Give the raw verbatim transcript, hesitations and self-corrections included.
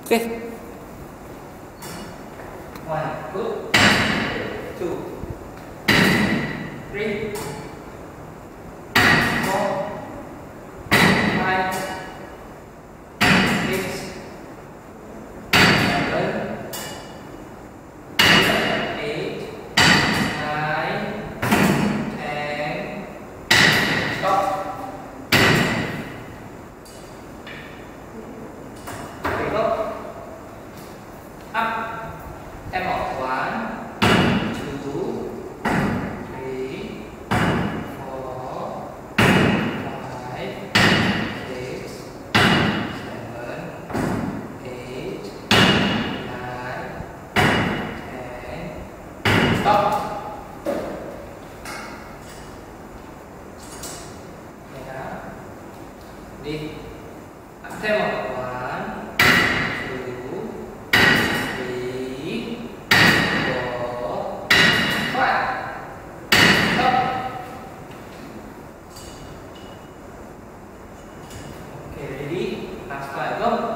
Okay. One, good. Two, three, four, five, six, seven, eight, nine, ten. Stop. Okay, go. Up. Em off. One, two, three, four, five, six, seven, eight, nine, ten. Stop. Yeah. Đi. Up thêm một. One, two, three, four, five. Stop. Okay, ready? Last five, go.